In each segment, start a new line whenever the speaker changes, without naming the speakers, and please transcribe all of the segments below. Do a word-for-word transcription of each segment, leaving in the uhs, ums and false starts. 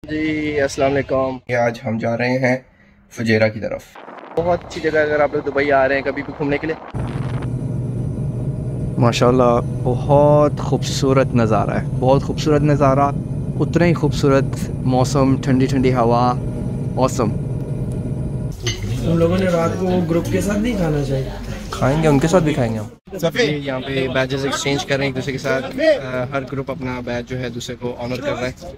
जी अस्सलाम वालेकुम। आज हम जा रहे हैं फुजेरा की तरफ। बहुत अच्छी जगह अगर आप लोग दुबई आ रहे हैं कभी भी घूमने के लिए।
माशाल्लाह बहुत खूबसूरत नज़ारा है, बहुत खूबसूरत नज़ारा। उतना ही खूबसूरत मौसम, ठंडी ठंडी हवा। मौसम
उन लोगों ने रात को ग्रुप के साथ नहीं खाना चाहिए।
खाएंगे, उनके साथ भी खाएंगे हम।
ये यहाँ पे बैजेस एक्सचेंज कर रहे हैं एक दूसरे के साथ। अ, हर ग्रुप अपना बैज जो है दूसरे को ऑनर कर रहा है।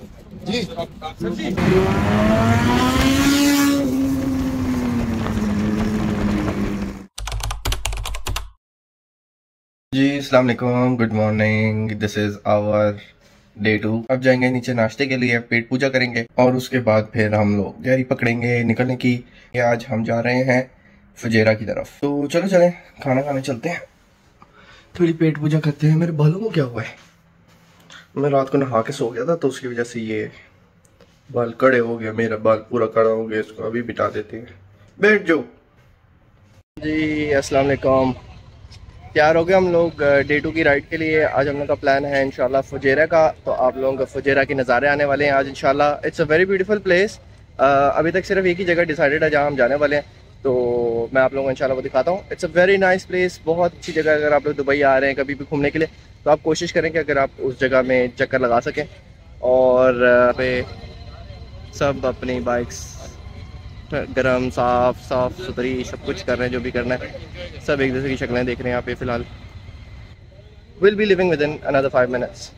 जी अस्सलाम वालेकुम, good morning. This is our day two. अब जाएंगे नीचे नाश्ते के लिए, पेट पूजा करेंगे और उसके बाद फिर हम लोग तैयारी पकड़ेंगे निकलने की। आज हम जा रहे हैं फुजेरा की तरफ। तो चलो चलें, खाना खाने चलते हैं, थोड़ी पेट पूजा करते हैं। मेरे बालों को क्या हुआ है? मैं रात को नहा के सो गया था तो उसकी वजह से ये बाल कड़े हो गया। मेरा बाल पूरा कड़ा हो गया, इसको अभी बिठा देते हैं। बैठ जाओ जी। अस्सलाम वालेकुम। तैयार हो गए हम लोग डे टू की राइड के लिए। आज हम लोग का प्लान है इंशाल्लाह फुजेरा का। तो आप लोगों को फुजेरा के नज़ारे आने वाले हैं आज इंशाल्लाह। It's a very beautiful place. अभी तक सिर्फ एक ही जगह डिसाइडेड है जहाँ हम जाने वाले हैं, तो मैं आप लोगों को इंशाल्लाह वो दिखाता हूँ। It's a very nice place, बहुत अच्छी जगह। अगर आप लोग दुबई आ रहे हैं कभी भी घूमने के लिए तो आप कोशिश करें कि अगर आप उस जगह में चक्कर लगा सकें। और uh, पे सब अपनी बाइक्स गरम साफ साफ सुथरी सब कुछ कर रहे हैं, जो भी करना है। सब एक दूसरे की शक्लें देख रहे हैं यहाँ पे फ़िलहाल। Will be living with in another five minutes.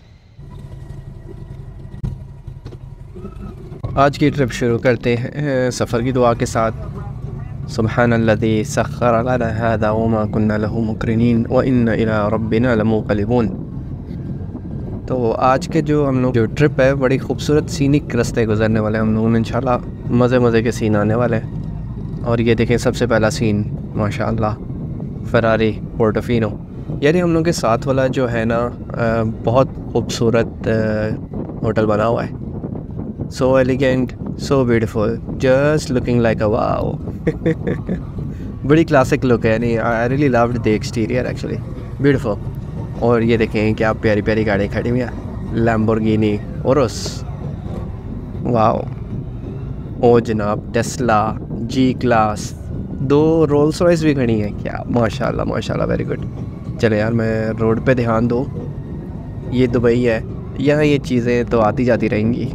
आज की ट्रिप शुरू करते हैं सफ़र की दुआ के साथ। सुब्हानल्लज़ी सख्खर लना हाज़ा वमा कुन्ना लहू मुक़रिनीन व इन्ना इला रब्बिना लमुक़लिबून। तो आज के जो हम लोग जो ट्रिप है, बड़ी खूबसूरत सीनिक रास्ते गुजरने वाले हैं हम लोग इंशाल्लाह। मज़े मज़े के सीन आने वाले हैं। और ये देखें, सबसे पहला सीन माशाल्लाह फ़रारी पोर्टोफिनो। यानी हम लोग के साथ वाला जो है ना, बहुत खूबसूरत होटल बना हुआ है। So elegant, so beautiful, just looking like a wow. बड़ी क्लासिक लुक है। नहीं, I really loved the exterior actually, beautiful. और ये देखें क्या प्यारी प्यारी गाड़ी खड़ी हुई है, लैम्बोर्गिनी ओरुस, वाओ। ओ जनाब, टेस्ला, जी क्लास, दो रोल्स रॉयस भी खड़ी हैं। क्या माशाल्लाह माशाल्लाह, वेरी गुड। चले यार, मैं रोड पे ध्यान दो। ये दुबई है, यहाँ ये चीज़ें तो आती जाती रहेंगी।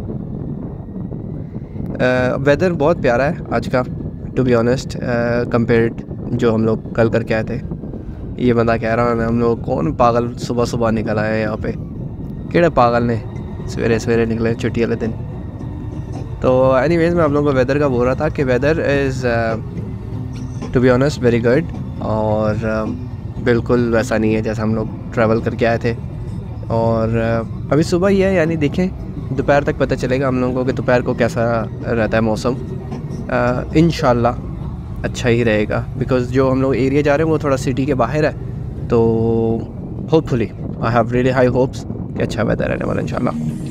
वेदर uh, बहुत प्यारा है आज का, टू बी ऑनेस्ट, कंपेयर्ड जो हम लोग कल करके आए थे। ये बंदा कह रहा है हम लोग कौन पागल सुबह सुबह निकल आए यहाँ पे, केड़े पागल ने सवेरे सवेरे निकले छुट्टी वाले दिन। तो एनीवेज मैं आप लोगों को वेदर का बोल रहा था कि weather is to be honest very good. और uh, बिल्कुल वैसा नहीं है जैसा हम लोग ट्रैवल करके आए थे। और uh, अभी सुबह ही है, यानी देखें दोपहर तक पता चलेगा हम लोगों को कि दोपहर को कैसा रहता है मौसम। uh, इंशाल्लाह अच्छा ही रहेगा, बिकॉज़ जो हम लोग एरिया जा रहे हैं वो थोड़ा सिटी के बाहर है। तो hopefully I have really high hopes कि अच्छा वेदर रहने वाला इंशाल्लाह।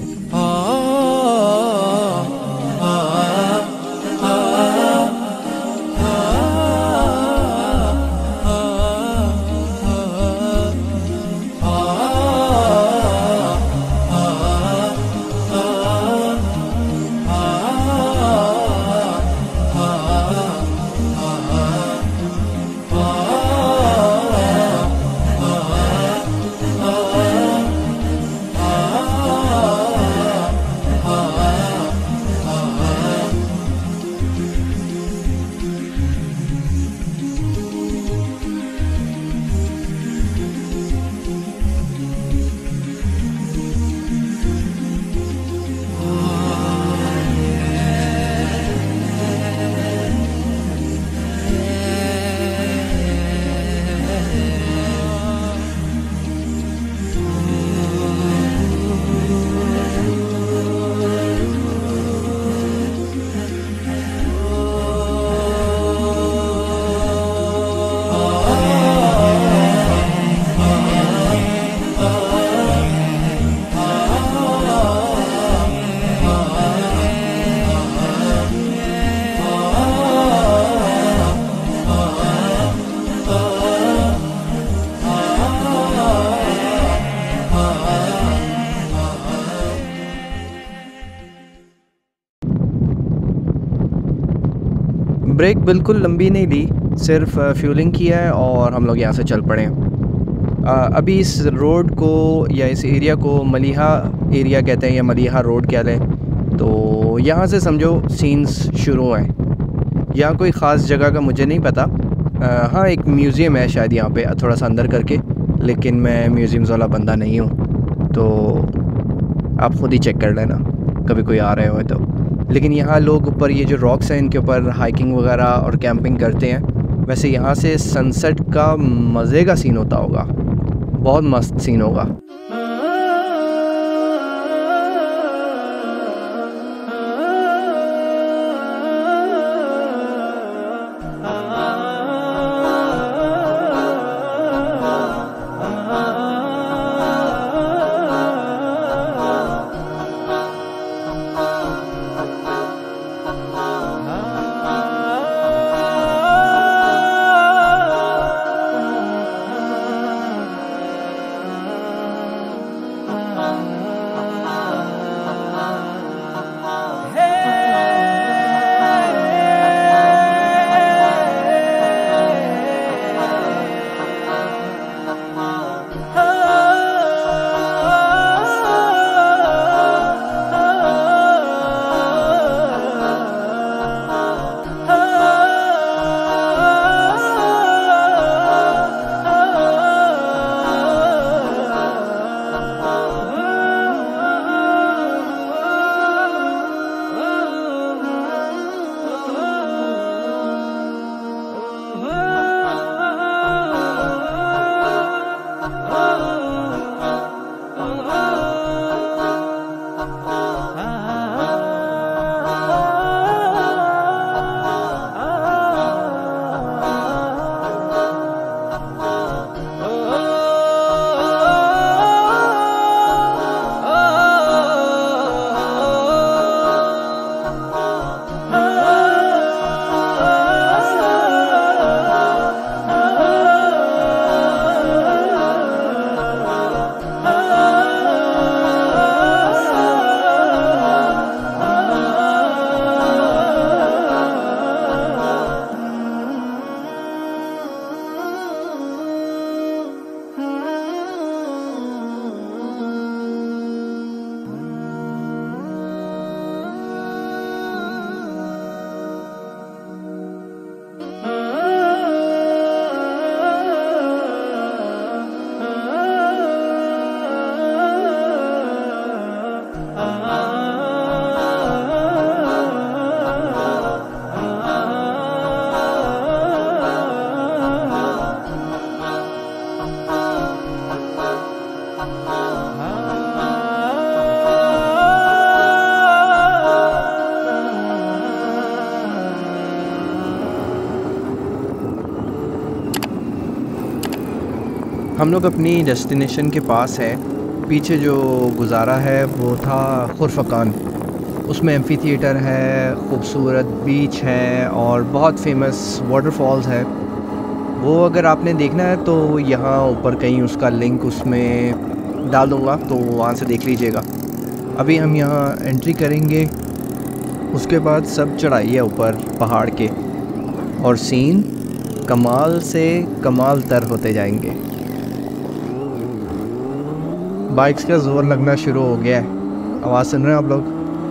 ब्रेक बिल्कुल लंबी नहीं ली, सिर्फ फ्यूलिंग किया है और हम लोग यहाँ से चल पड़े हैं। अभी इस रोड को या इस एरिया को मलिहा एरिया कहते हैं या मलिहा रोड कह लें। तो यहाँ से समझो सीन्स शुरू हैं। यहाँ कोई ख़ास जगह का मुझे नहीं पता। आ, हाँ, एक म्यूज़ियम है शायद यहाँ पे थोड़ा सा अंदर करके, लेकिन मैं म्यूज़ियम्स वाला बंदा नहीं हूँ, तो आप ख़ुद ही चेक कर लेना कभी कोई आ रहे हो तो। लेकिन यहाँ लोग ऊपर ये जो रॉक्स हैं इनके ऊपर हाइकिंग वगैरह और कैंपिंग करते हैं। वैसे यहाँ से सनसेट का मज़े का सीन होता होगा, बहुत मस्त सीन होगा। हम लोग अपनी डेस्टिनेशन के पास हैं। पीछे जो गुज़ारा है वो था खुरफकान। उसमें एम्फी थिएटर है, खूबसूरत बीच है और बहुत फेमस वाटरफॉल्स है। वो अगर आपने देखना है तो यहाँ ऊपर कहीं उसका लिंक उसमें डाल दूँगा, तो वहाँ से देख लीजिएगा। अभी हम यहाँ एंट्री करेंगे, उसके बाद सब चढ़ाई है ऊपर पहाड़ के और सीन कमाल से कमाल तर होते जाएंगे। बाइक्स का ज़ोर लगना शुरू हो गया है, आवाज़ सुन रहे हैं आप लोग।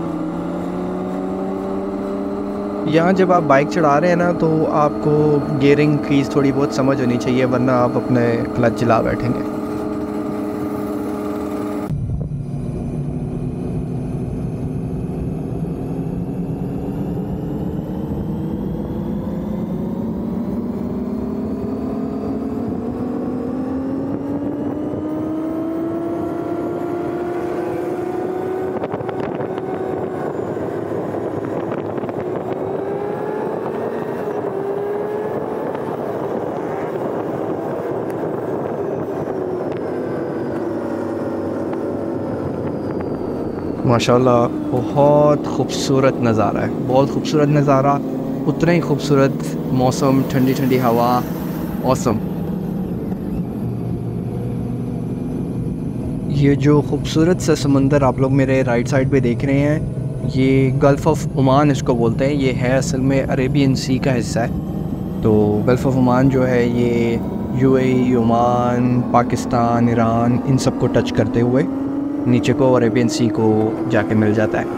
यहाँ जब आप बाइक चढ़ा रहे हैं ना तो आपको गियरिंग की थोड़ी बहुत समझ होनी चाहिए, वरना आप अपने क्लच चला बैठेंगे। माशाल्लाह बहुत खूबसूरत नज़ारा है, बहुत खूबसूरत नज़ारा, उतना ही खूबसूरत मौसम, ठंडी ठंडी हवा, औसम। ये जो खूबसूरत सा समंदर आप लोग मेरे राइट साइड पे देख रहे हैं, ये गल्फ़ ऑफ ओमान इसको बोलते हैं। ये है असल में अरेबियन सी का हिस्सा है। तो गल्फ़ ऑफ ओमान जो है ये यूएई, ओमान, पाकिस्तान, ईरान इन सब को टच करते हुए नीचे को अरेबियन सी को जाके मिल जाता है।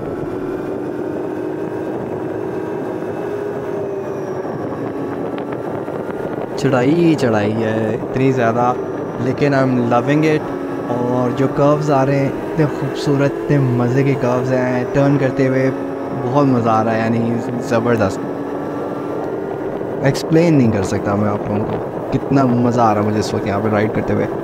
चढ़ाई चढ़ाई है इतनी ज़्यादा, लेकिन आई एम लविंग इट। और जो कर्व्स आ रहे हैं इतने खूबसूरत, इतने मज़े के कर्व्स हैं, टर्न करते हुए बहुत मज़ा आ रहा है, यानी ज़बरदस्त। एक्सप्लेन नहीं कर सकता मैं आप लोगों को कितना मज़ा आ रहा है मुझे इस वक्त यहाँ पे राइड करते हुए।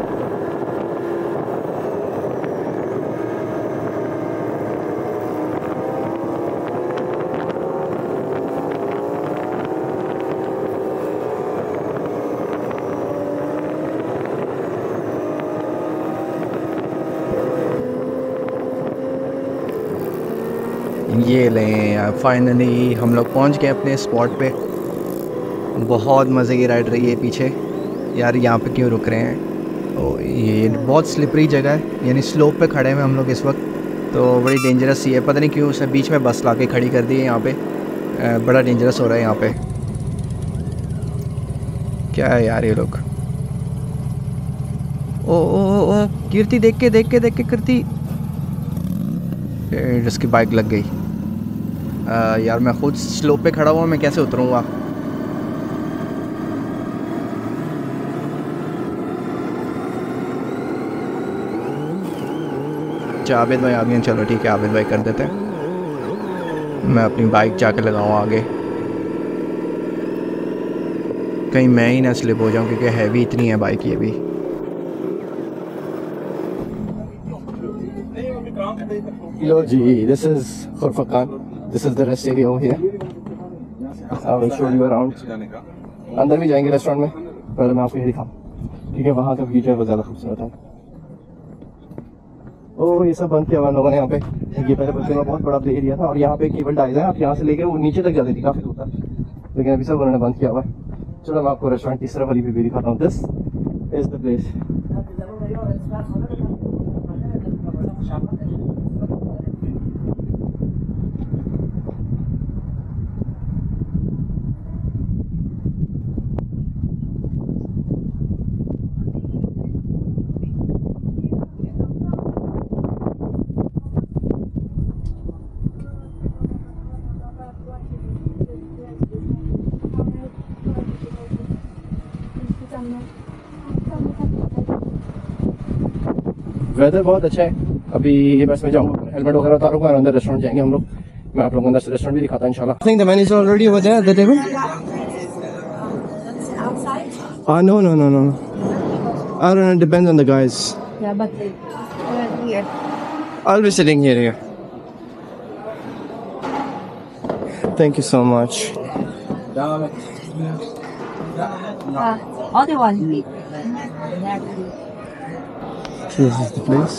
ये लें, फाइनली हम लोग पहुंच गए अपने स्पॉट पे। बहुत मज़े की राइड रही है पीछे यार। यहाँ पे क्यों रुक रहे हैं? तो ये बहुत स्लिपरी जगह है, यानी स्लोप पे खड़े हैं हम लोग इस वक्त, तो बड़ी डेंजरस सी है। पता नहीं क्यों उसने बीच में बस ला के खड़ी कर दी है यहाँ पे। बड़ा डेंजरस हो रहा है यहाँ पे। क्या है यार ये लोग? ओ ओ ओ, ओ कीर्ति देख के देख के देख के कीर्ति, जिसकी बाइक लग गई। आ, यार मैं खुद स्लोप पे खड़ा हुआ, मैं कैसे उतरूँगा? अच्छा आबिद भाई आ गए, चलो ठीक है आबिद भाई कर देते हैं। मैं अपनी बाइक जाके लगाऊँ आगे, कहीं मैं ही ना स्लिप हो जाऊँ, क्योंकि हैवी इतनी है बाइक ये भी। Hello ji, this is Khurfakan. This is the rest area over here. I will show you around. अंदर भी जाएंगे रेस्टोरेंट में, पहले मैं आपको ये दिखाऊं, ठीक है? वहाँ का व्यू जो है वो ज़्यादा खूबसूरत है। ओह ये सब बंद किया हुआ लोगों ने यहाँ पे। ये पहले बच्चे में बहुत बड़ा प्ले एरिया था और यहाँ पे केबल टाइज है, आप यहाँ से लेकर वो नीचे तक जाती थी काफ़ी दूर तक, लेकिन अभी सब उन्होंने बंद किया हुआ है। चलो मैं आपको रेस्टोरेंट तीसरा वाली भी दिखाता हूँ। This is the place. Weather बहुत अच्छा है। अभी ये बस में जाऊँगा, हेलमेट वगैरह उतारूंगा और अंदर रेस्टोरेंट जाएंगे हम लोग। मैं आप लोगों को अंदर से रेस्टोरेंट भी दिखाता हूँ इंशाल्लाह। I think the menu is already over there at the table. Ah no no no no. I don't know. It depends on the guys.
Yeah, but uh, here.
I'll be sitting here. Here. Thank you so much.
Uh, other one.
This is the place.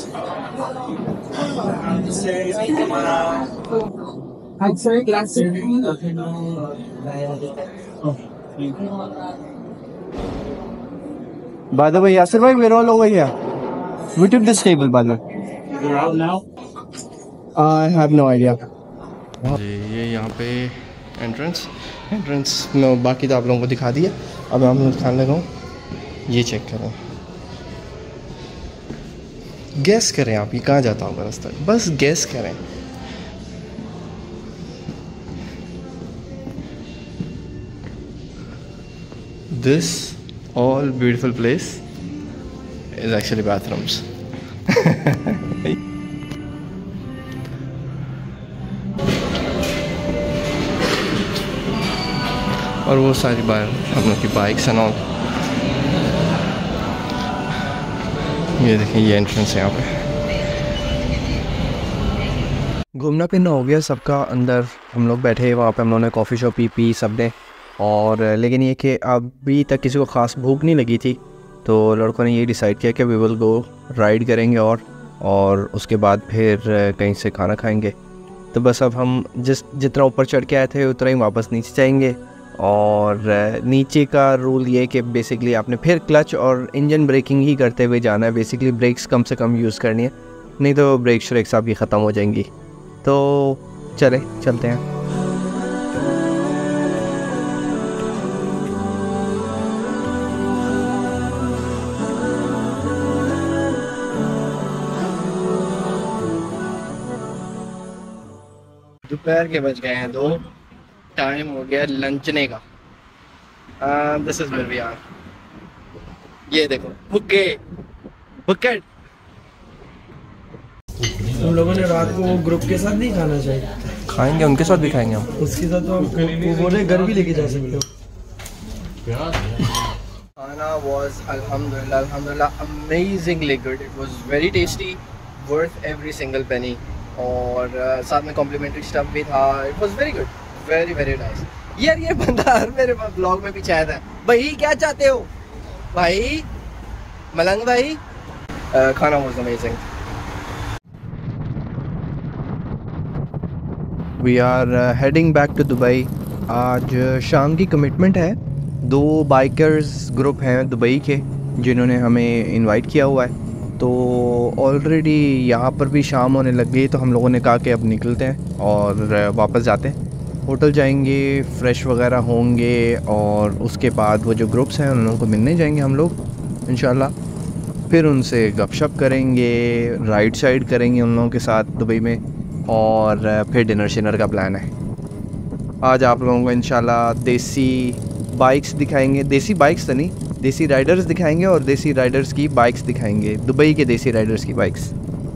By the way, Yasir bhai, we're all over here. We took this table, by the way.
You're out now?
I have no idea.
ये यहाँ पे entrance entrance में बाकी तो आप लोगों को दिखा दिया। अब हम लोग खाने लगा हूँ, ये चेक करें, गैस करें आप ये कहाँ जाता होगा रास्ता, बस गैस करें। This all beautiful place is actually bathrooms. और वो सारी बार हम लोग की बाइक्स एंड ऑल। ये देखें ये एंट्रेंस है यहाँ पे।
घूमना फिरना हो गया सबका, अंदर हम लोग बैठे, वहाँ पे हम लोगों ने कॉफ़ी शॉप पी पी सब ने। और लेकिन ये कि अभी तक किसी को ख़ास भूख नहीं लगी थी, तो लड़कों ने ये डिसाइड किया कि वी विल गो राइड करेंगे और और उसके बाद फिर कहीं से खाना खाएंगे। तो बस अब हम जिस जितना ऊपर चढ़ के आए थे उतना ही वापस नीचे जाएंगे। और नीचे का रूल ये कि बेसिकली आपने फिर क्लच और इंजन ब्रेकिंग ही करते हुए जाना है। बेसिकली ब्रेक्स कम से कम यूज़ करनी है, नहीं तो ब्रेक श्रेक्स आपकी ख़त्म हो जाएंगी। तो चले चलते हैं। दोपहर के बज गए हैं दो, टाइम हो गया लंचने का। This is where we are. ये देखो बुके बुकेट।
हम लोगों ने रात को ग्रुप के साथ नहीं खाना चाहिए।
खाएंगे, उनके साथ भी खाएंगे हम।
उसके साथ तो आप वो बोले घर भी लेके जा सकते हो।
खाना was alhamdulillah alhamdulillah amazingly good. It was very tasty, worth every single penny. और uh, साथ में कॉम्प्लीमेंट्री स्टफ भी था। It was very good, very very nice. यार ये बंदा हर मेरे ब्लॉग में पीछे आया था। भाई क्या चाहते हो भाई, मलंग भाई। uh, खाना was amazing. We are uh, heading back to Dubai. आज शाम की कमिटमेंट है। दो बाइकर्स ग्रुप हैं दुबई के जिन्होंने हमें इनवाइट किया हुआ है। तो ऑलरेडी यहाँ पर भी शाम होने लग गई, तो हम लोगों ने कहा कि अब निकलते हैं और वापस जाते हैं। होटल जाएंगे, फ्रेश वगैरह होंगे और उसके बाद वो जो ग्रुप्स हैं उन लोगों को मिलने जाएंगे हम लोग इंशाल्लाह। फिर उनसे गपशप करेंगे, राइड साइड करेंगे उन लोगों के साथ दुबई में, और फिर डिनर शिनर का प्लान है। आज आप लोगों को इंशाल्लाह देसी बाइक्स दिखाएंगे, देसी बाइक्स तो नहीं, देसी राइडर्स दिखाएंगे और देसी राइडर्स की बाइक्स दिखाएंगे, दुबई के देसी राइडर्स की बाइक्स।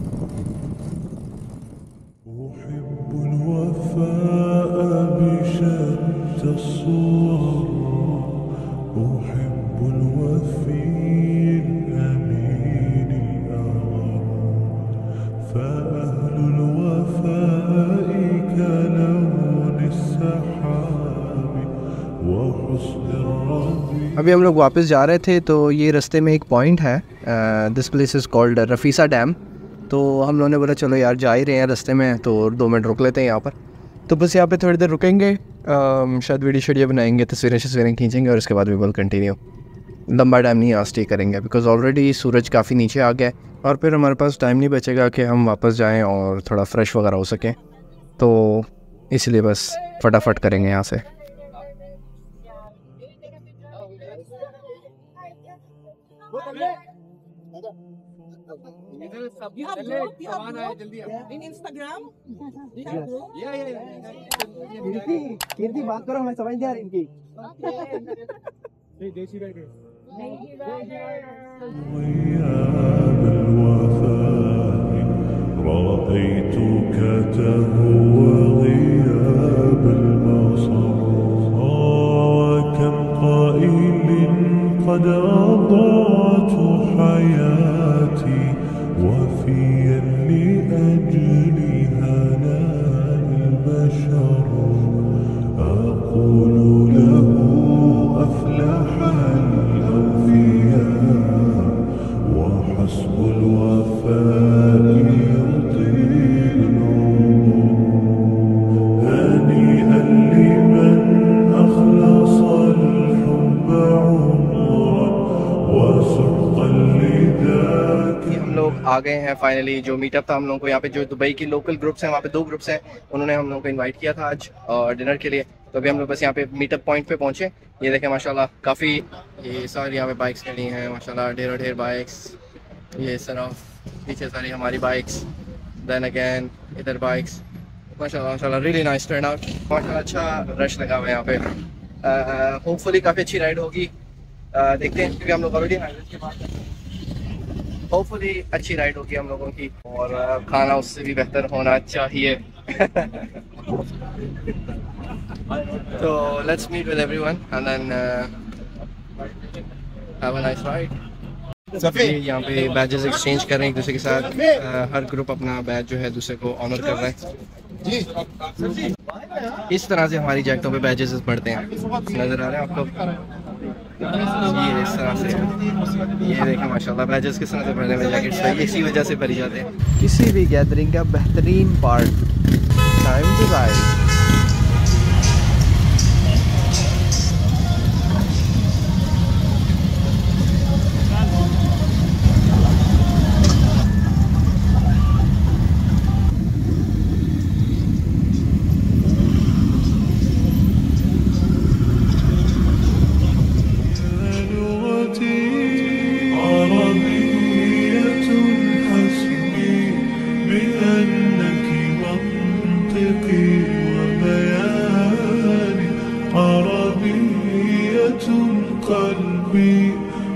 अभी हम लोग वापस जा रहे थे तो ये रास्ते में एक पॉइंट है, दिस प्लेस इज़ कॉल्ड रफीसा डैम। तो हम लोगों ने बोला चलो यार जा ही रहे हैं रास्ते में तो दो मिनट रुक लेते हैं यहाँ पर। तो बस यहाँ पे थोड़ी देर रुकेंगे, शायद वीडियो शीडियो बनाएंगे, तस्वीरें तस्वीरें खींचेंगे और उसके बाद वी विल कंटिन्यू। लंबा टाइम नहीं यहाँ स्टे करेंगे बिकॉज़ ऑलरेडी सूरज काफ़ी नीचे आ गया है और फिर हमारे पास टाइम नहीं बचेगा कि हम वापस जाएँ और थोड़ा फ्रेश वगैरह हो सकें। तो इसलिए बस फटाफट करेंगे यहाँ से।
You have group? You have group? In Instagram? You have group?
Yeah, yeah, yeah. कीर्ति, कीर्ति बात करो, हमें समझ नहीं आ रही इनकी। देसी राइडर।
رأيتك تهوى غياب البصر وكم قائل قد أضاعت حياتي وفيا لأجل هناء البشر أقول له أفلح الأوفياء وحسب الوفاء يطيل العمر هنيئا لمن أخلص الحب عمرا وسحقا لذاك।
हम लोग आ गए हैं फाइनली। जो मीटअप था हम लोगों को यहाँ पे, जो दुबई की लोकल ग्रुप्स हैं वहाँ पे दो ग्रुप्स हैं, उन्होंने हम लोगों को इनवाइट किया था आज और डिनर के लिए। तो अभी हम लोग बस यहाँ पे मीटअप पॉइंट पे पहुँचे। ये देखें माशाल्लाह काफ़ी ये सारी यहाँ पे बाइक्स खड़ी हैं माशाल्लाह, ढेर ढेर बाइक्स। ये तरफ पीछे सारी हमारी बाइक्स, देन अगेन इधर बाइक्स। माशाल्लाह माशाल्लाह रियली नाइस टर्न आउट। माशाल्लाह अच्छा रश लगा हुआ है यहाँ पे। होपफुली काफ़ी अच्छी राइड होगी, uh, देखते हैं क्योंकि हम लोग ऑलरेडी हाईवे के पास हैं। होपफुली अच्छी राइड होगी हम लोगों की और uh, खाना उससे भी बेहतर होना चाहिए। तो let's meet with everyone and then have a nice ride. यहाँ पे बैजेस एक्सचेंज कर रहे हैं एक दूसरे के साथ। uh, हर ग्रुप अपना बैज जो है दूसरे को ऑनर कर रहा है। इस तरह से हमारी जैकेटों पे बैजेस बढ़ते हैं, नजर आ रहे हैं आपको। ये इस तरह से, ये देखें माशाल्लाह बैजेस किस तरह से भरने में जैकेट्स पे इसी वजह से भरी जाते हैं। किसी भी गैदरिंग का बेहतरीन पार्ट टाइम टू राइड।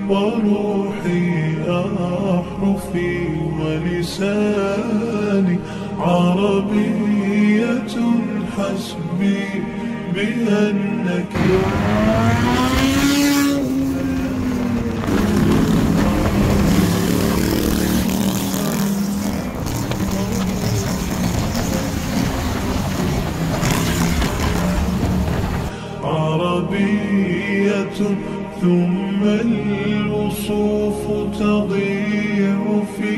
وروحي أحرفي ولساني عربية حسبي بأنك عربية ثم الوصوف تضيع في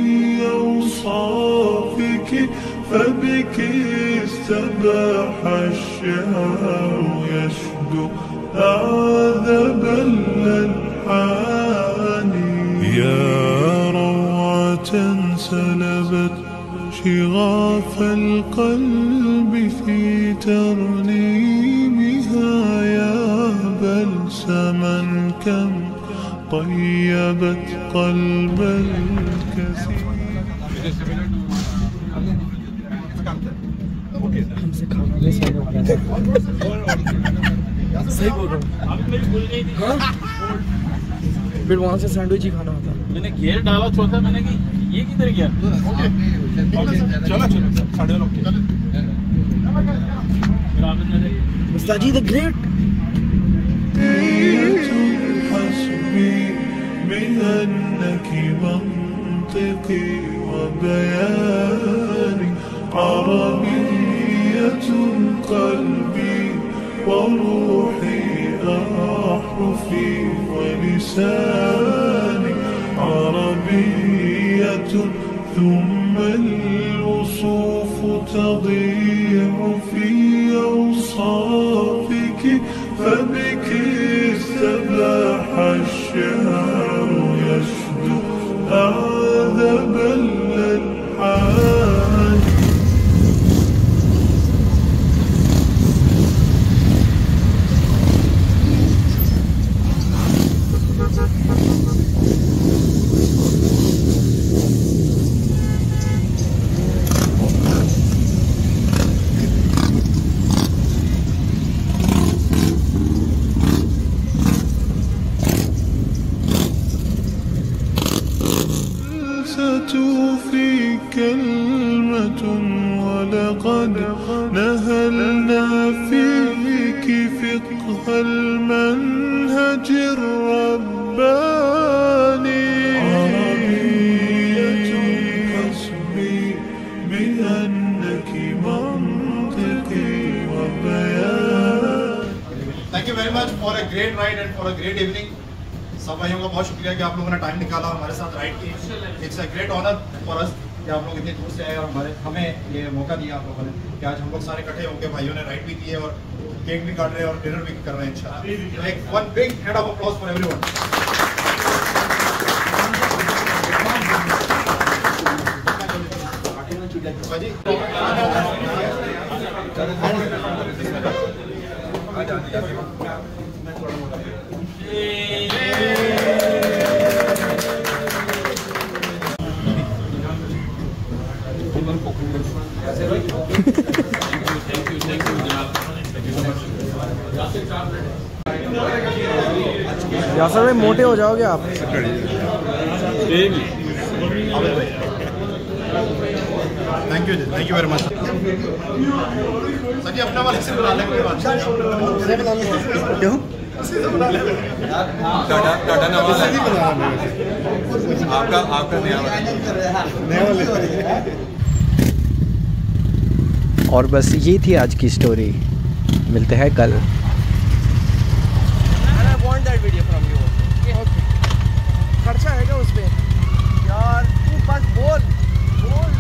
أوصافك فبك استباح الشعر يشدو أعذب الألحان يا روعة سلبت شغاف القلب في ترنيمها يا بلسما كم طيبت قلب الكثير
हमसे खाना नहीं खाने वाला था। सही बोल रहा हूँ। हाँ? फिर वहाँ से सैंडविच ही खाना होता।
मैंने घेर डाला छोटा मैंने कि ये किधर गया? चलो चलो साढ़े नौ के।
मुस्ताजी the great.
حسبي بأنك منطقي وبياني عربية قلبي وروحي أحرفي ولساني عربية ثم الوصوف تضيع في أوصافك فبك استباح الشعر يشدو أعذب الألحان في كلمة ولقد نهلنا فيك فقه المنهج الرباني عربية حسبي بأنك منطقي وبيان.
Thank you very much for a great ride and for a great evening. सब भाइयों का बहुत शुक्रिया कि आप लोगों ने टाइम निकाला हमारे साथ राइड की। It's a great honour for us कि आप लोग इतनी दूर से आए और हमारे हमें ये मौका दिया आप लोगों ने कि आज हम लोग सारे इकट्ठे होकर भाइयों ने राइड भी की है और केक भी काट रहे हैं और डिनर भी कर रहे हैं इंशाल्लाह। एक one big hand of applause for everyone.
Yasir भाई मोटे हो जाओगे आप।
Thank you thank you very much sir ji. अपना वाले से बना लेंगे क्यों
टाटा नवाज आपका आपका नया वाले।
और बस ये थी आज की स्टोरी। मिलते हैं कल।
खर्चा है क्या उस पे यार? तू बस बोल बोल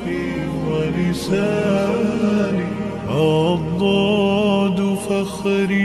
ولساني الضاد فخري